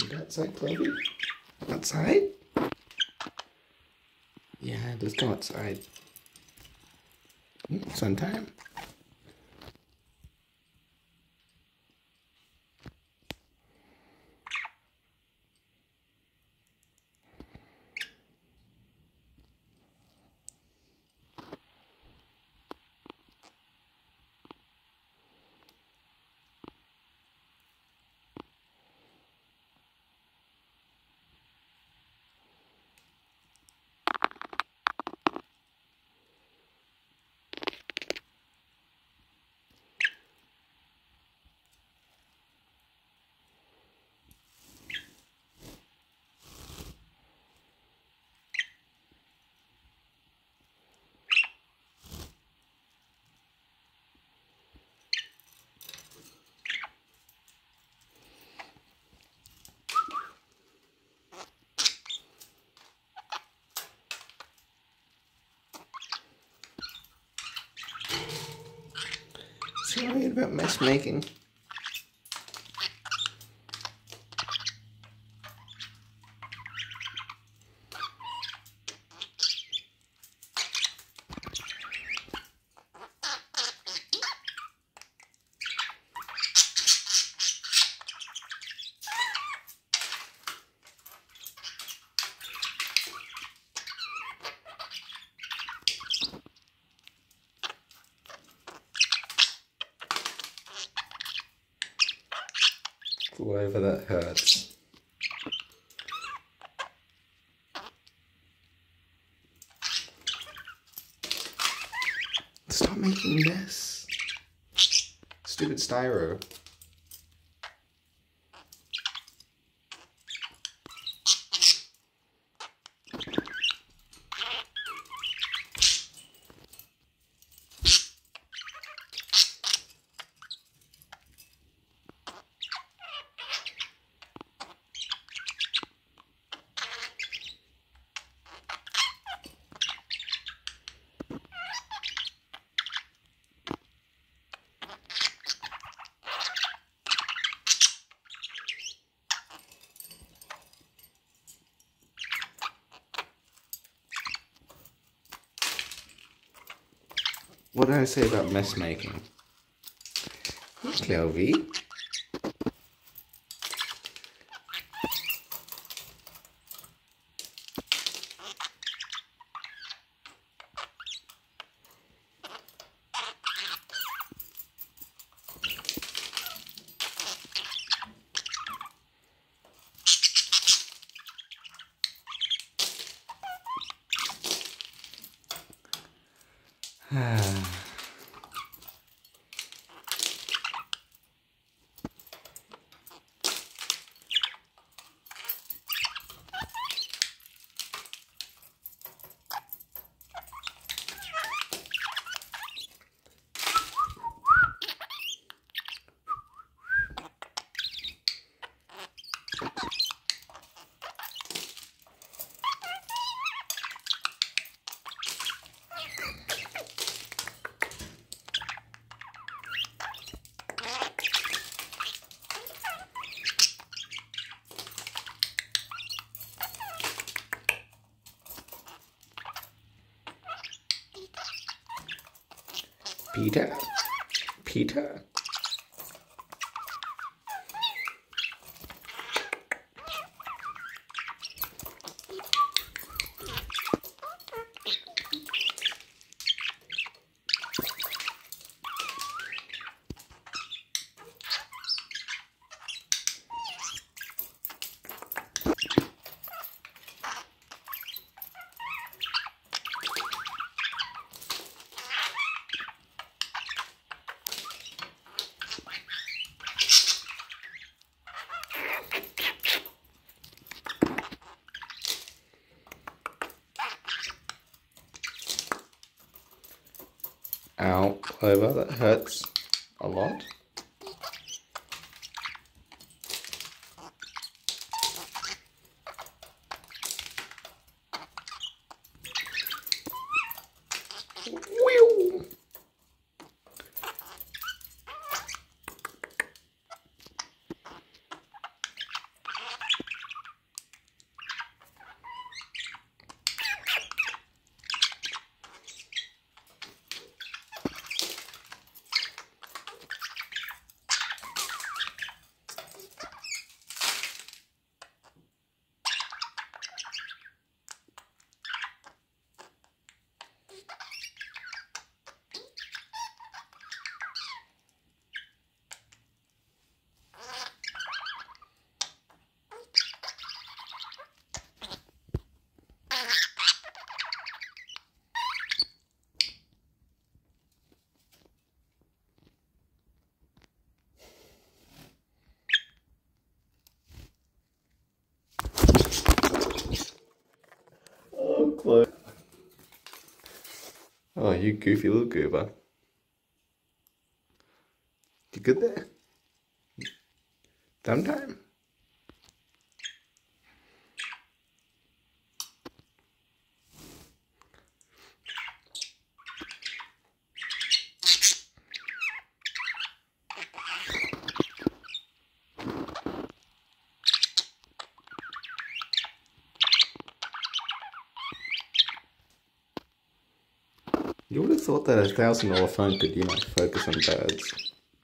Outside, Clovey? Outside? Yeah, let's go outside. Sun time. So what are you about mess making? Whatever that hurts. Stop making this. Stupid styro. What did I say about mess making? Clovey. Peter? Peter? Ow, Clover, that hurts a lot. Whew. you goofy little goober. You good there? Thumb time? You would have thought that $1,000 phone could, you know, focus on birds.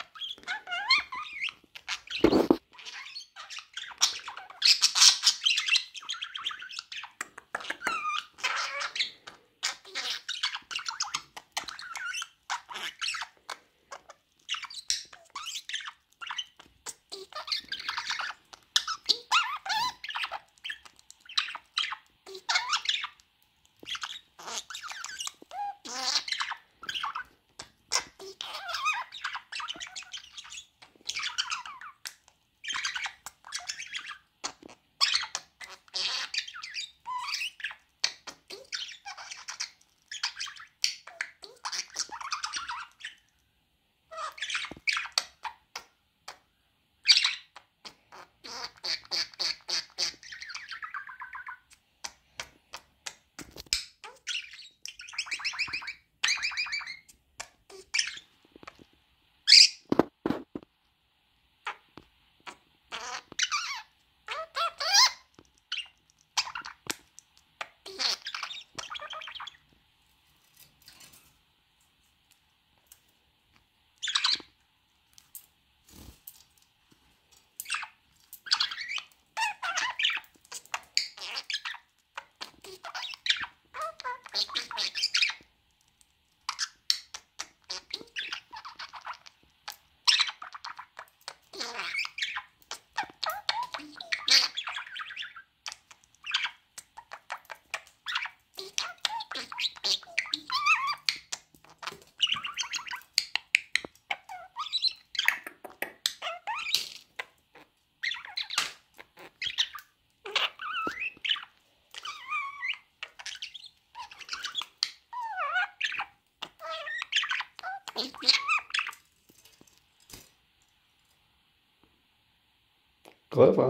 Clover.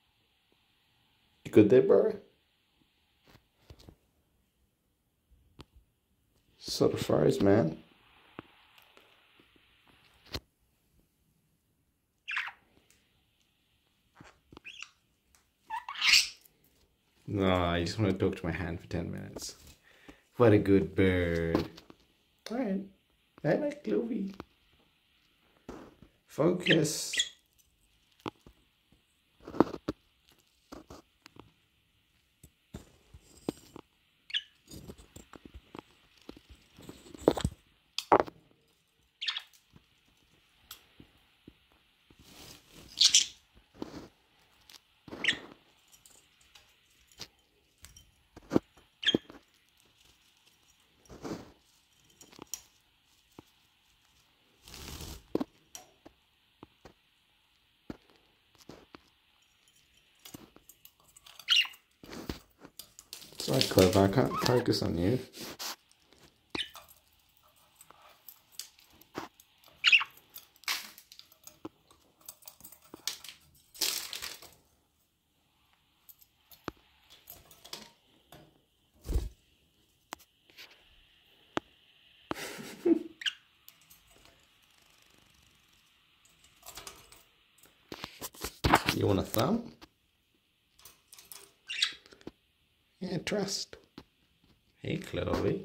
You good there, bro? Sort of froze, man. No, I just want to talk to my hand for 10 minutes. What a good bird. Alright. I like Clovey. Focus. Sorry, Clover, I can't focus on you. You want a thumb? Yeah, trust. Hey, Chloe.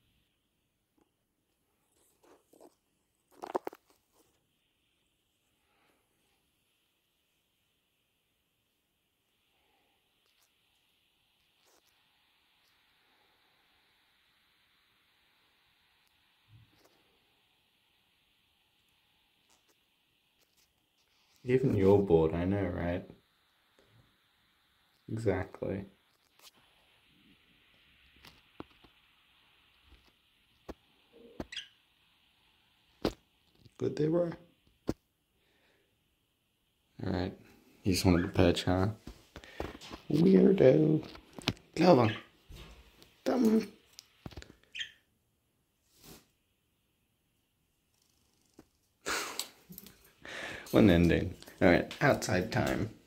Even you're bored, I know, right? Exactly. Good there, bro? Alright. You just wanted to perch, huh? Weirdo. Clover. Thumb. One ending. All right, outside time.